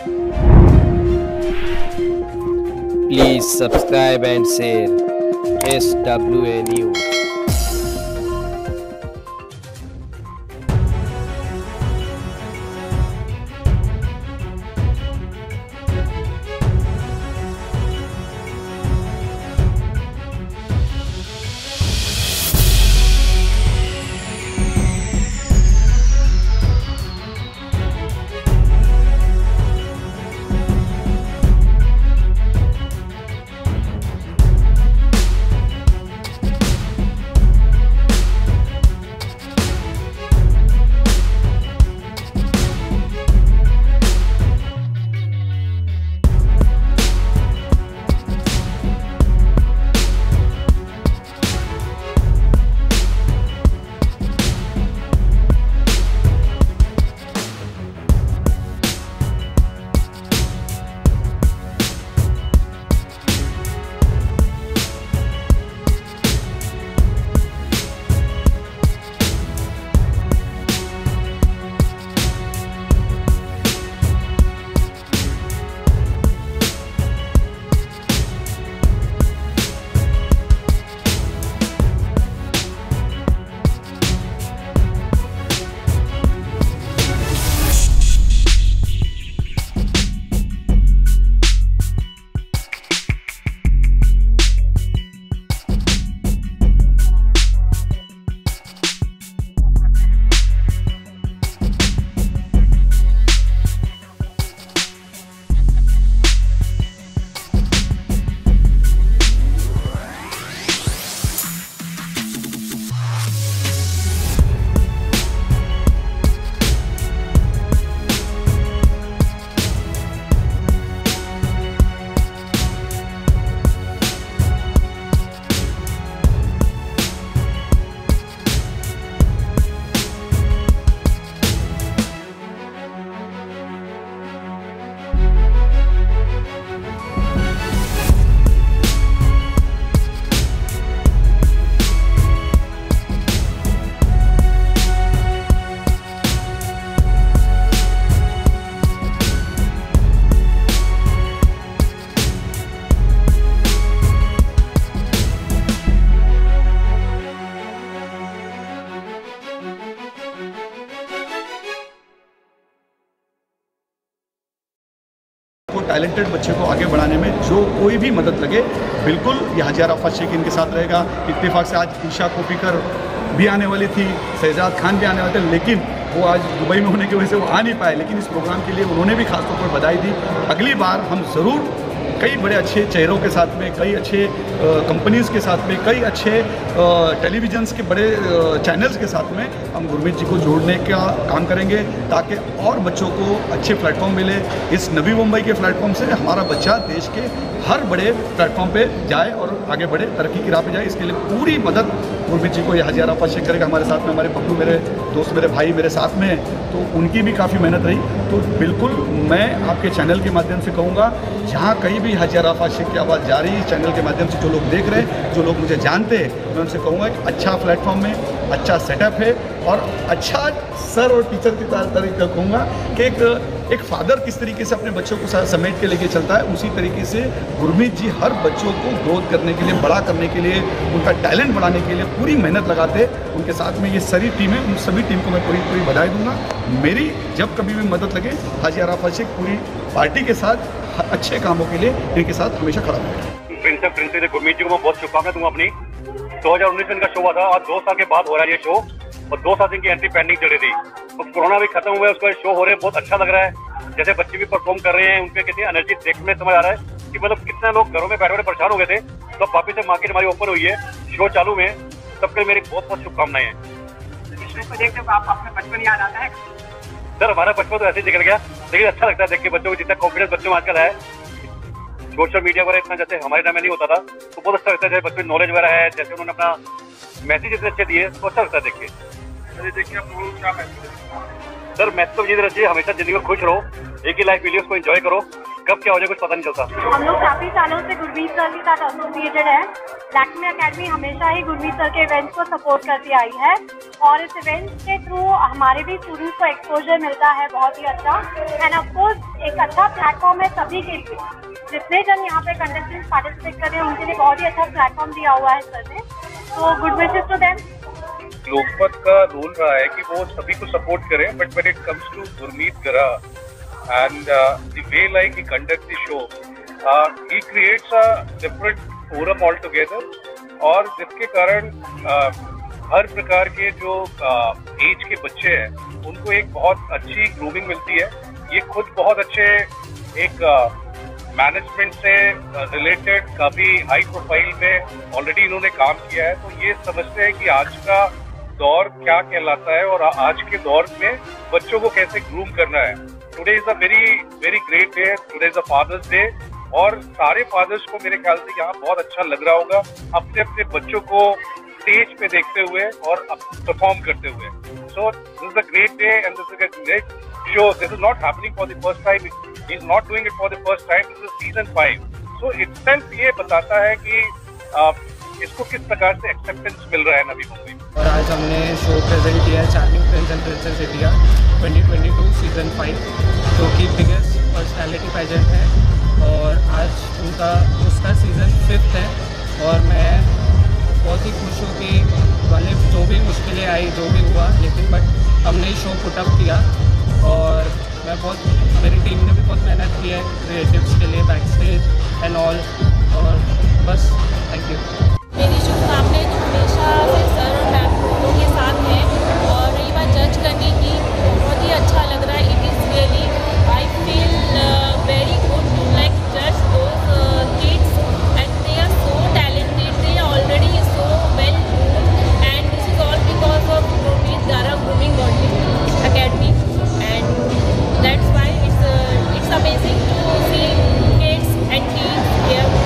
Please subscribe and share SWA News. Talented बच्चे को आगे बढ़ाने में जो कोई भी मदद लगे, बिल्कुल ये हाजी अराफत शेख इनके साथ रहेगा। इत्तेफाक से आज ईशा कोपीकर भी आने वाली थी, शहजाद खान भी आने वाले थे, लेकिन वो आज दुबई में होने की वजह से वो आ नहीं पाए, लेकिन इस प्रोग्राम के लिए उन्होंने भी खासतौर पर बधाई दी। अगली बार हम ज़रूर कई बड़े अच्छे चेहरों के साथ में, कई अच्छे कंपनीज़ के साथ में, कई अच्छे टेलीविजन्स के बड़े चैनल्स के साथ में हम गुरमीत जी को जोड़ने का काम करेंगे, ताकि और बच्चों को अच्छे प्लेटफॉर्म मिले। इस नवी मुंबई के प्लेटफॉर्म से हमारा बच्चा देश के हर बड़े प्लेटफॉर्म पे जाए और आगे बढ़े, तरक्की की राह पे जाए। इसके लिए पूरी मदद गुरमीत जी को ये हाजी अराफत शेख करेगा। हमारे साथ में हमारे पप्पू, मेरे दोस्त, मेरे भाई मेरे साथ में हैं, तो उनकी भी काफ़ी मेहनत रही। तो बिल्कुल मैं आपके चैनल के माध्यम से कहूँगा, जहाँ कहीं भी हाजी अराफत शेख की आवाज़ जा रही है, चैनल के माध्यम से जो लोग देख रहे हैं, जो लोग मुझे जानते हैं, मैं उनसे कहूँगा कि अच्छा प्लेटफॉर्म में अच्छा सेटअप है और अच्छा सर और टीचर की तरीके कहूँगा कि एक फादर किस तरीके से अपने बच्चों को समेट के लेके चलता है, उसी तरीके से गुरमीत जी हर बच्चों को ग्रोथ करने के लिए, बड़ा करने के लिए, उनका टैलेंट बढ़ाने के लिए पूरी मेहनत लगाते। उनके साथ में ये सारी टीम है, उन सभी टीम को मैं पूरी बधाई दूंगा। मेरी जब कभी भी मदद लगे, हाजी अराफत शेख पूरी पार्टी के साथ अच्छे कामों के लिए इनके साथ हमेशा खड़ा रहेगा। प्रिंसिपल गुरमीत जी को मैं बहुत शुभकामनाएं दूंगा अपनी। 2019 में इनका शो हुआ था और 2 साल के बाद हो रहा है ये शो, और 2 साल इनकी एंट्री पेंडिंग चल रही थी। तो कोरोना भी खत्म हुआ है, उसका शो हो रहे हैं, बहुत अच्छा लग रहा है। जैसे बच्चे भी परफॉर्म कर रहे हैं, उनके कितनी एनर्जी देखने में समझ आ रहा है कि मतलब कितने लोग घरों में बैठे बैठे परेशान हो गए थे, तो अब वापिस से मार्केट हमारी ओपन हुई है, शो चालू में। सबके मेरी बहुत बहुत शुभकामनाएं हैं। आपका बचपन याद आता है? सर हमारा बचपन तो ऐसे ही निकल गया, लेकिन अच्छा लगता है देख के बच्चों को, जितना कॉन्फिडेंस बच्चों में आजकल है। सोशल मीडिया वगैरह इतना जैसे हमारे टाइम में नहीं होता था, तो बहुत अच्छा लगता है। जैसे बच्चों में नॉलेज वगैरह है, जैसे उन्होंने अपना मैसेज इतने अच्छे दिए, तो अच्छा लगता है देख के। सर मैसेज तो ये देना चाहिए, हमेशा जिंदगी में खुश रहो, एक ही लाइफ वीडियोस को एंजॉय करो, कब क्या हो जाए कुछ पता नहीं चलता। हम लोग काफी सालों से गुरमीत सर के साथ एसोसिएटेड है, लैक्मे एकेडमी हमेशा ही गुरमीत सर के इवेंट्स को सपोर्ट करती आई है और इस इवेंट के थ्रू हमारे भी स्टूडेंट्स को एक्सपोजर मिलता है बहुत ही अच्छा। एंड ऑफकोर्स एक अच्छा प्लेटफॉर्म है सभी के लिए, जितने जन यहाँ पे कंटेस्टेंट्स पार्टिसिपेट कर रहे हैं उनके लिए बहुत ही अच्छा प्लेटफॉर्म दिया हुआ है सर ने, तो good wishes to them. Lokmat का रोल रहा है कि वो सभी को सपोर्ट करें, but when it comes to Gurmeet Gara and the way like he conduct the show, he creates a different forum all together, और जिसके कारण हर प्रकार के जो एज के बच्चे हैं उनको एक बहुत अच्छी ग्रूमिंग मिलती है। ये खुद बहुत अच्छे एक मैनेजमेंट से रिलेटेड काफी हाई प्रोफाइल में ऑलरेडी इन्होंने काम किया है, तो ये समझते हैं कि आज का दौर क्या कहलाता है और आज के दौर में बच्चों को कैसे ग्रूम करना है। Today is a very very great day, today is a fathers day, और सारे फादर्स को मेरे ख्याल से यहाँ बहुत अच्छा लग रहा होगा अपने अपने बच्चों को स्टेज पे देखते हुए और परफॉर्म करते हुए। So this is a great day and this is a great show. This is not happening for the first time, he is not doing it for the first time, this is season 5। So itself ये बताता है कि इसको किस प्रकार से acceptance मिल रहा है नवी मुंबई में। और आज हमने शो प्रेजेंट किया है charming prince and princess India 2022 season 5, जो कि बिगेस्ट पर्सनैलिटी पेजेंट है, और आज उसका सीज़न 5 है। और मैं बहुत ही खुश हूँ कि भले जो भी मुश्किलें आई, जो भी हुआ, लेकिन बट हमने शो पुटअप किया, और मेरी टीम ने भी बहुत मेहनत की है क्रिएटिव्स के लिए, बैक स्टेज एंड ऑल, और बस थैंक यू। मेरी शुभकामनाएं तो हमेशा से सर और मैम दोनों के साथ हैं, और रही बात जज करने की, बहुत ही अच्छा लग रहा है। It is really I feel very good to like जज those kids, and they are so talented, they are already so well groomed, and this is all because of Gurmeet Gara grooming academy, and that's why it's amazing to see kids and teens here.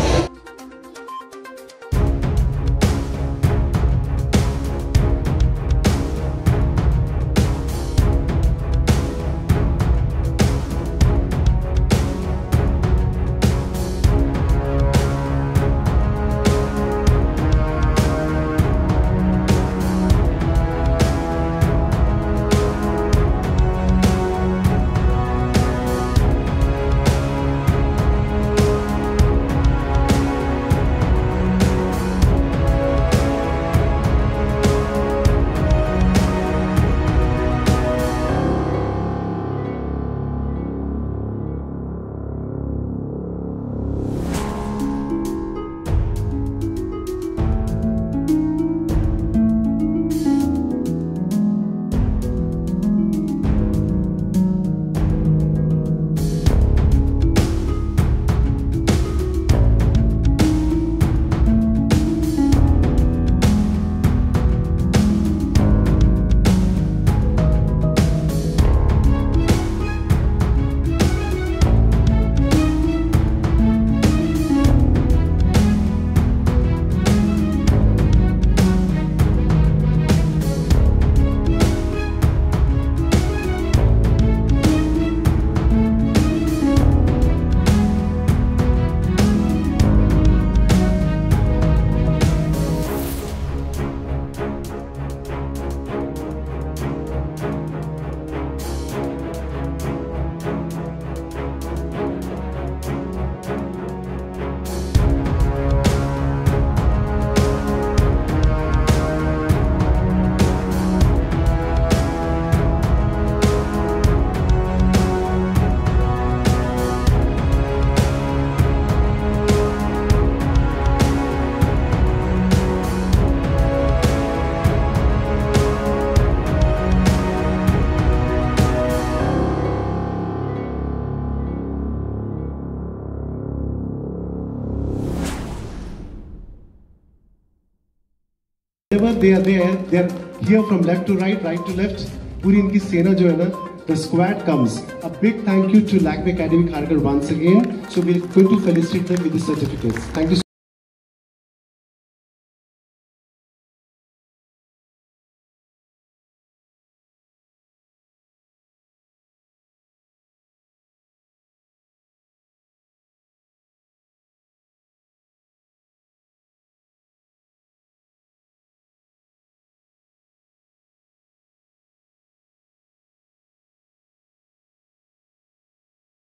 Whenever they are there, they are here from left to right, right to left. पूरी इनकी सेना जो है ना, the squad comes. A big thank you to Lakme Academy Kharghar once again. So we're going to felicitate them with the certificates. Thank you.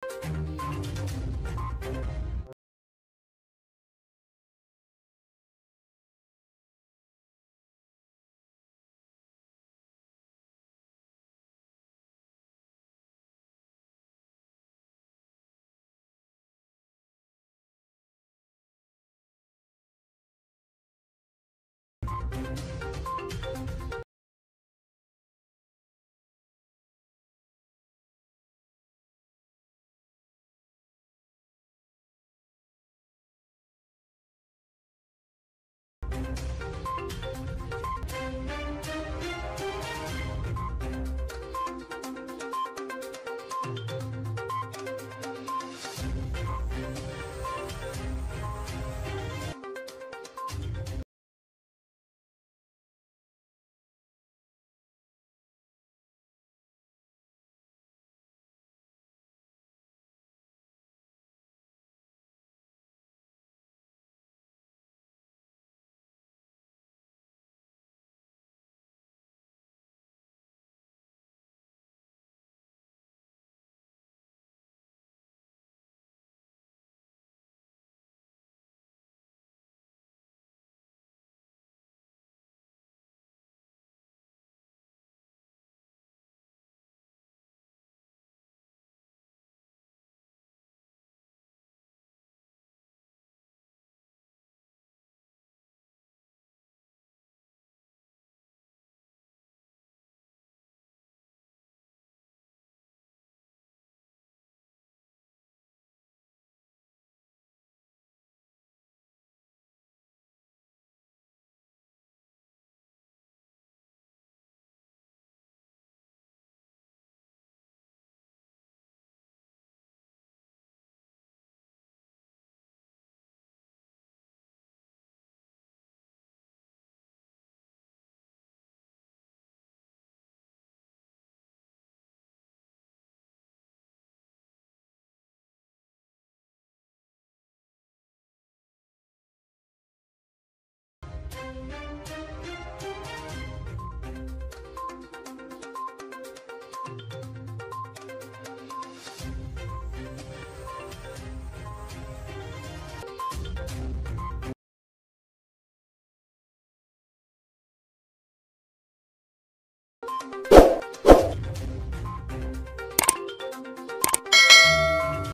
you